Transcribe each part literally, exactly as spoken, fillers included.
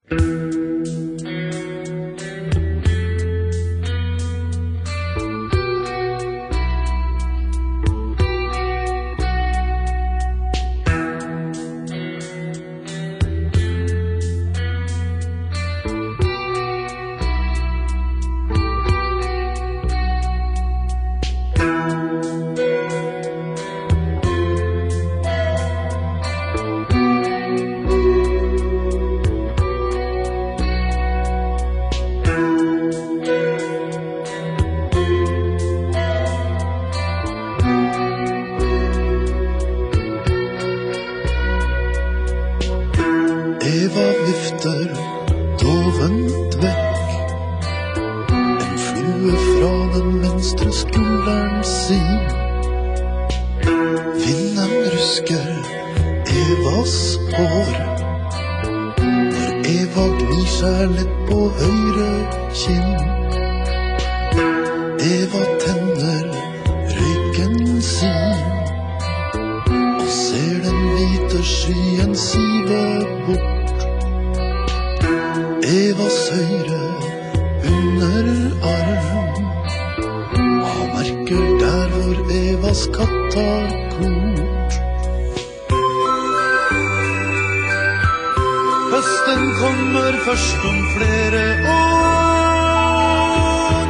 Eva vifter dovent vekk en flue fra den venstre skulderen sin. Vinden rusker Evas hår når Eva gnir seg lett på høyre kinn. Eva tenner røyken sin og ser den hvite skyen sive bort. Evas høyre underarm har merker der hvor Evas katt har kort. Høsten kommer først om flere år.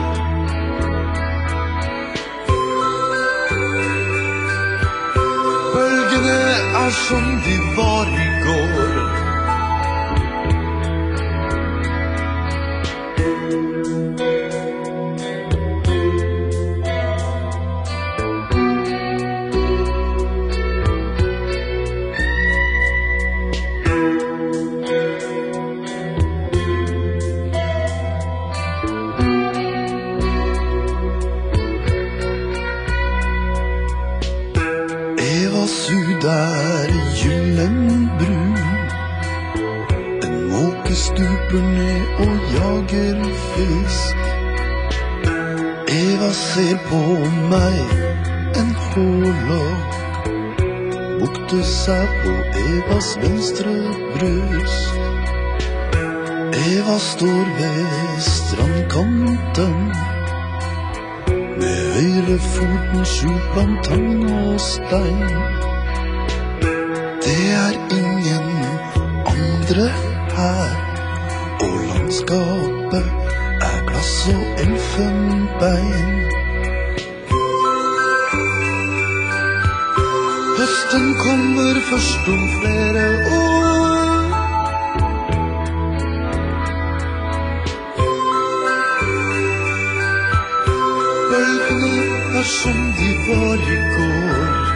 Bølgene er som de var i går. Evas hud er gyllenbrun. En måke stuper ned og jager fisk. Eva ser på meg, en hårlokk bukter seg på Evas venstre bryst. Eva står ved strandkanten med høyre foten skjult blant tang og stein. Det er ingen andre her, og landskapet er glass og elfenbein. Høsten kommer først om flere år. Bølgene er som de var i går.